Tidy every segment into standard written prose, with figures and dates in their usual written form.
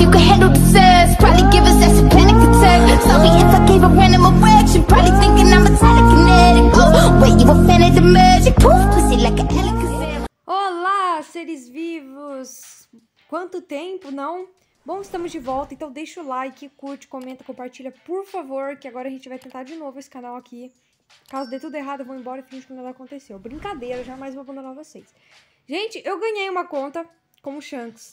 you can handle the sass. Probably give us that some panic attack. Sorry if I gave a random erection. Probably thinking I'm a telekinetic. Oh, wait, you a fan of the magic? Poof, pussy like a Alakazam. Olá, seres vivos! Quanto tempo, não? Bom, estamos de volta, então deixa o like, curte, comenta, compartilha, por favor, que agora a gente vai tentar de novo esse canal aqui. Caso dê tudo errado, eu vou embora e finge que nada aconteceu. Brincadeira, jamais vou abandonar vocês. Gente, eu ganhei uma conta com o Shanks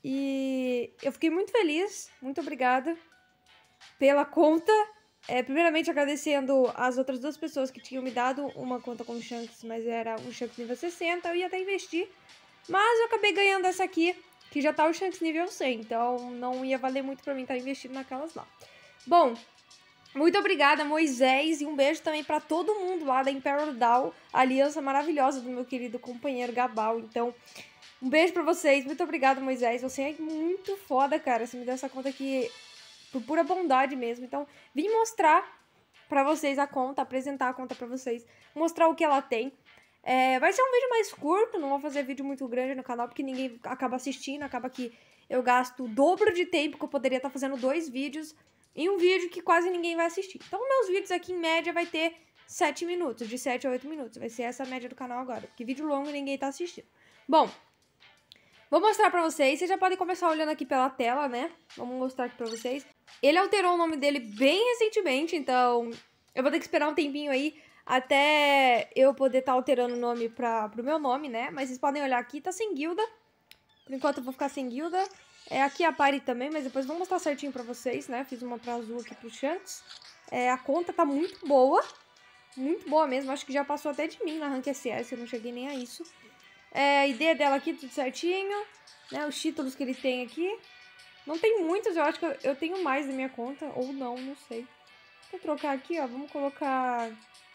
e eu fiquei muito feliz, muito obrigada pela conta. Primeiramente agradecendo as outras duas pessoas que tinham me dado uma conta com o Shanks, mas era um Shanks nível 60, eu ia até investir. Mas eu acabei ganhando essa aqui, que já tá o Shanks nível 100, então não ia valer muito pra mim estar investindo naquelas lá. Bom, muito obrigada, Moisés, e um beijo também pra todo mundo lá da Imperial Down, a aliança maravilhosa do meu querido companheiro Gabal. Então, um beijo pra vocês, muito obrigada, Moisés, você é muito foda, cara, você me deu essa conta aqui por pura bondade mesmo. Então, vim mostrar pra vocês a conta, apresentar a conta pra vocês, mostrar o que ela tem. Vai ser um vídeo mais curto, não vou fazer vídeo muito grande no canal, porque ninguém acaba assistindo, acaba que eu gasto o dobro de tempo que eu poderia estar fazendo 2 vídeos em um vídeo que quase ninguém vai assistir. Então, meus vídeos aqui, em média, vai ter 7 minutos, de 7 a 8 minutos. Vai ser essa a média do canal agora, porque vídeo longo ninguém tá assistindo. Bom, vou mostrar pra vocês, vocês já podem começar olhando aqui pela tela, né? Vamos mostrar aqui pra vocês. Ele alterou o nome dele bem recentemente, então eu vou ter que esperar um tempinho aí até eu poder estar alterando o nome pro meu nome, né? Mas vocês podem olhar aqui, tá sem guilda. Por enquanto eu vou ficar sem guilda. Aqui a party também, mas depois vou mostrar certinho pra vocês, né? Fiz uma pra azul aqui pro Shanks. A conta tá muito boa mesmo. Acho que já passou até de mim na Rank SS, eu não cheguei nem a isso. A ideia dela aqui, tudo certinho, né? Os títulos que ele tem aqui. Não tem muitos, eu acho que eu tenho mais na minha conta, ou não sei. Vou trocar aqui, ó, vamos colocar...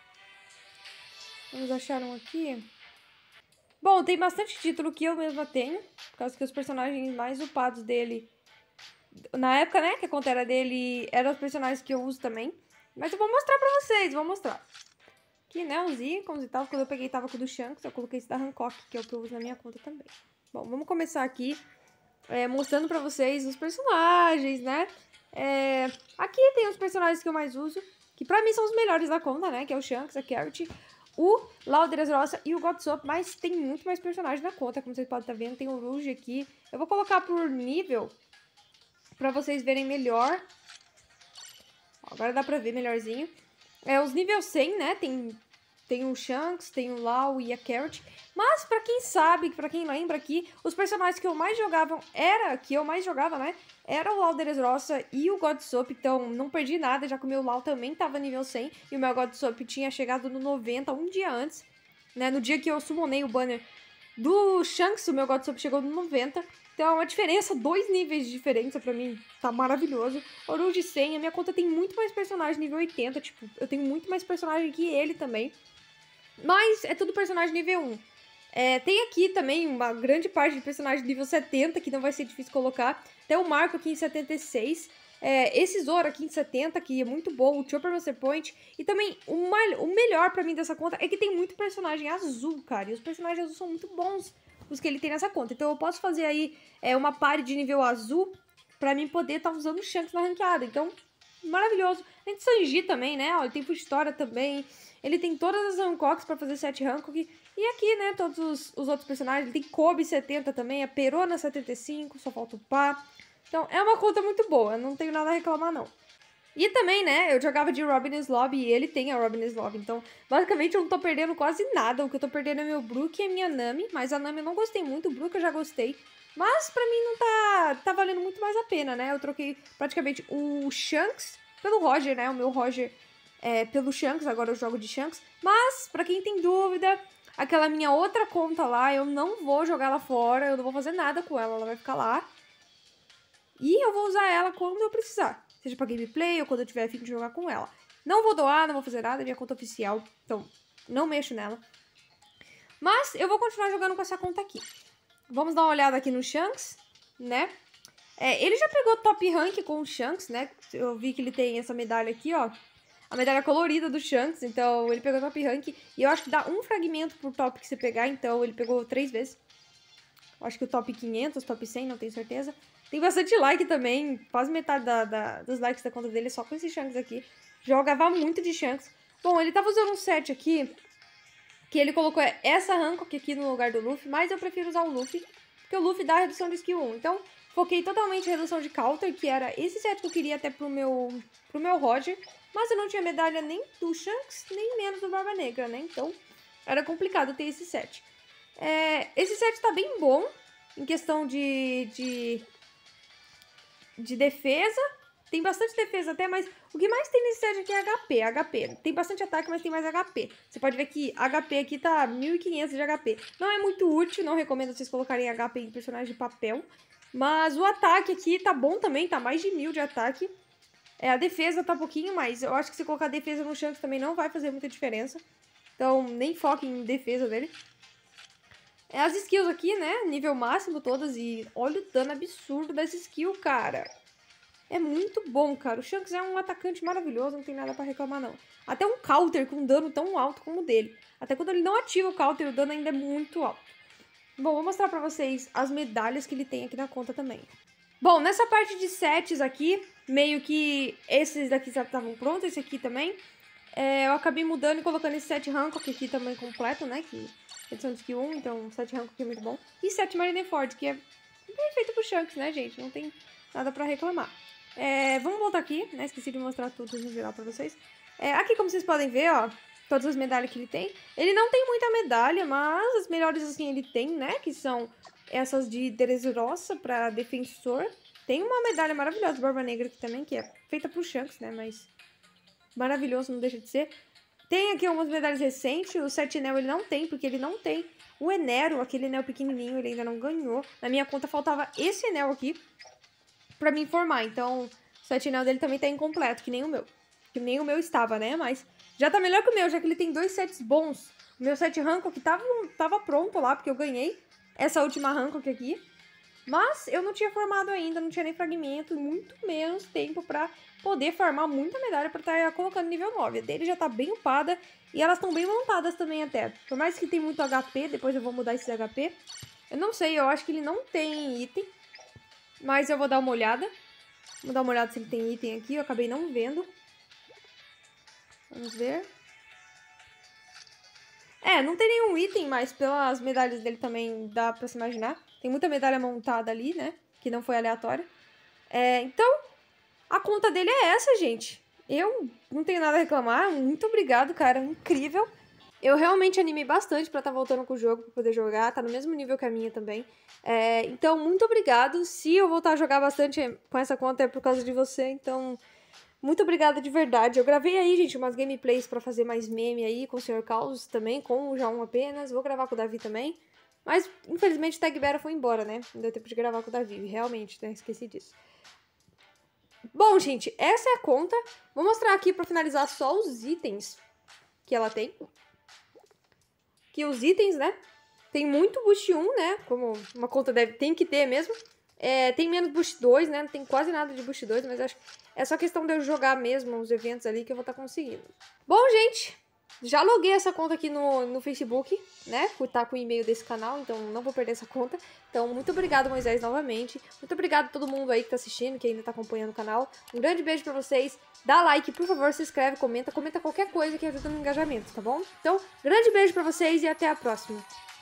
Vamos achar um aqui. Bom, tem bastante título que eu mesma tenho, por causa que os personagens mais upados dele, na época, né, que a conta era dele, eram os personagens que eu uso também. Mas eu vou mostrar pra vocês, vou mostrar. Aqui, né, os ícones e tal, quando eu peguei tava com o do Shanks, eu coloquei esse da Hancock, que é o que eu uso na minha conta também. Bom, vamos começar aqui, mostrando pra vocês os personagens, né. Aqui tem os personagens que eu mais uso, que pra mim são os melhores da conta, né, que é o Shanks, a Carrot, o Lauderesrossa e o Godsop, mas tem muito mais personagens na conta, como vocês podem estar vendo. Tem o Rouge aqui. Eu vou colocar por nível pra vocês verem melhor. Agora dá pra ver melhorzinho. Os nível 100, né? Tem o Shanks, tem o Lau e a Carrot. Mas pra quem sabe, pra quem lembra aqui, os personagens que eu mais jogava, né? Era o Lauderesrossa e o Godsop, então não perdi nada, já que o meu Lau também tava nível 100 e o meu Godsop tinha chegado no 90 um dia antes, né? No dia que eu summonei o banner do Shanks, o meu Godsop chegou no 90. Então é uma diferença, 2 níveis de diferença pra mim, tá maravilhoso. Oruge 100, a minha conta tem muito mais personagem nível 80, tipo, eu tenho muito mais personagem que ele também. Mas é tudo personagem nível 1. Tem aqui também uma grande parte de personagem nível 70, que não vai ser difícil colocar. Tem o Marco aqui em 76. Esse Zoro aqui em 70, que é muito bom. O Chopper Master Point. E também, o melhor pra mim dessa conta é que tem muito personagem azul, cara. E os personagens azuis são muito bons, os que ele tem nessa conta. Então eu posso fazer aí uma party de nível azul pra mim poder estar usando o Shanks na ranqueada. Então, maravilhoso. Tem Sanji também, né? Ó, ele tem Full História também. Ele tem todas as Hancocks pra fazer 7 Hancock. E aqui, né, todos os outros personagens. Ele tem Kobe 70 também, a Perona 75, só falta o Pá. Então, é uma conta muito boa, não tenho nada a reclamar, não. E também, né, eu jogava de Robin's Lobby e ele tem a Robin's Lobby. Então, basicamente, eu não tô perdendo quase nada. O que eu tô perdendo é meu Brook e a minha Nami. Mas a Nami eu não gostei muito, o Brook eu já gostei. Mas, pra mim, não tá valendo muito mais a pena, né? Eu troquei praticamente o Shanks pelo Roger, né? O meu Roger pelo Shanks, agora eu jogo de Shanks. Mas, pra quem tem dúvida, aquela minha outra conta lá, eu não vou jogar ela fora, eu não vou fazer nada com ela, ela vai ficar lá. E eu vou usar ela quando eu precisar, seja pra gameplay ou quando eu tiver a fim de jogar com ela. Não vou doar, não vou fazer nada, é minha conta oficial, então não mexo nela. Mas eu vou continuar jogando com essa conta aqui. Vamos dar uma olhada aqui no Shanks, né? Ele já pegou top rank com o Shanks, né? Eu vi que ele tem essa medalha aqui, ó. A medalha colorida do Shanks, então ele pegou top rank. E eu acho que dá um fragmento por top que você pegar, então ele pegou 3 vezes. Eu acho que o top 500, top 100, não tenho certeza. Tem bastante like também. Quase metade dos likes da conta dele é só com esses Shanks aqui. Jogava muito de Shanks. Bom, ele tava usando um set aqui, que ele colocou essa Hancock aqui no lugar do Luffy, mas eu prefiro usar o Luffy, porque o Luffy dá redução de skill 1. Então, foquei totalmente em redução de counter, que era esse set que eu queria até pro meu Roger, mas eu não tinha medalha nem do Shanks, nem menos do Barba Negra, né? Então, era complicado ter esse set. Esse set tá bem bom, em questão de defesa. Tem bastante defesa até, mas o que mais tem nesse set aqui é HP. Tem bastante ataque, mas tem mais HP. Você pode ver que HP aqui tá 1500 de HP. Não é muito útil, não recomendo vocês colocarem HP em personagens de papel. Mas o ataque aqui tá bom também, tá mais de 1000 de ataque. A defesa tá um pouquinho mais. Eu acho que se colocar defesa no Shanks também não vai fazer muita diferença. Então, nem foque em defesa dele. As skills aqui, né? Nível máximo todas. E olha o dano absurdo dessa skill, cara. É muito bom, cara. O Shanks é um atacante maravilhoso, não tem nada pra reclamar, não. Até um counter com um dano tão alto como o dele. Até quando ele não ativa o counter, o dano ainda é muito alto. Bom, vou mostrar pra vocês as medalhas que ele tem aqui na conta também. Bom, nessa parte de sets aqui, meio que esses daqui já estavam prontos, esse aqui também. Eu acabei mudando e colocando esse set Hancock aqui também completo, né? Que edição de skill 1, então 7 Hancock é muito bom. E 7 Marineford, que é perfeito pro Shanks, né, gente? Não tem nada pra reclamar. Vamos voltar aqui, né? Esqueci de mostrar tudo no geral pra vocês. Aqui, como vocês podem ver, ó, todas as medalhas que ele tem. Ele não tem muita medalha, mas as melhores, assim, ele tem, né? Que são essas de Dressrosa pra defensor. Tem uma medalha maravilhosa do Barba Negra aqui também, que é feita pro Shanks, né? Mas maravilhoso, não deixa de ser. Tem aqui algumas medalhas recentes. O Sentinel ele não tem, porque ele não tem o Enero, aquele Enel pequenininho, ele ainda não ganhou. Na minha conta faltava esse Enel aqui pra me informar. Então, o Sentinel dele também tá incompleto, que nem o meu. Que nem o meu estava, né? Mas já tá melhor que o meu, já que ele tem 2 sets bons. O meu set Hancock tava pronto lá, porque eu ganhei essa última Hancock aqui. Mas eu não tinha formado ainda, não tinha nem fragmento, muito menos tempo pra poder farmar muita medalha pra estar colocando nível 9. A dele já tá bem upada e elas estão bem montadas também até. Por mais que tem muito HP, depois eu vou mudar esse HP. Eu não sei, eu acho que ele não tem item. Mas eu vou dar uma olhada. Vou dar uma olhada se ele tem item aqui, eu acabei não vendo. Vamos ver. Não tem nenhum item, mas pelas medalhas dele também dá pra se imaginar. Tem muita medalha montada ali, né? Que não foi aleatória. Então, a conta dele é essa, gente. Eu não tenho nada a reclamar. Muito obrigado, cara. Incrível. Eu realmente animei bastante pra estar voltando com o jogo, pra poder jogar. Tá no mesmo nível que a minha também. Então, muito obrigado. Se eu voltar a jogar bastante com essa conta é por causa de você. Então, muito obrigada de verdade. Eu gravei aí, gente, umas gameplays pra fazer mais meme aí com o Sr. Caos também, com o João apenas. Vou gravar com o Davi também. Mas, infelizmente, o Tag Bera foi embora, né? Não deu tempo de gravar com o Davi. Realmente, né? Esqueci disso. Bom, gente, essa é a conta. Vou mostrar aqui pra finalizar só os itens que ela tem. Que os itens, né? Tem muito boost 1, né? Como uma conta tem que ter mesmo. Tem menos boost 2, né? Não tem quase nada de boost 2, mas acho que é só questão de eu jogar mesmo os eventos ali que eu vou estar conseguindo. Bom, gente, já loguei essa conta aqui no Facebook, né? Por estar com o e-mail desse canal, então não vou perder essa conta. Então, muito obrigado, Moisés, novamente. Muito obrigado a todo mundo aí que tá assistindo, que ainda tá acompanhando o canal. Um grande beijo pra vocês. Dá like, por favor, se inscreve, comenta qualquer coisa que ajuda no engajamento, tá bom? Então, grande beijo pra vocês e até a próxima.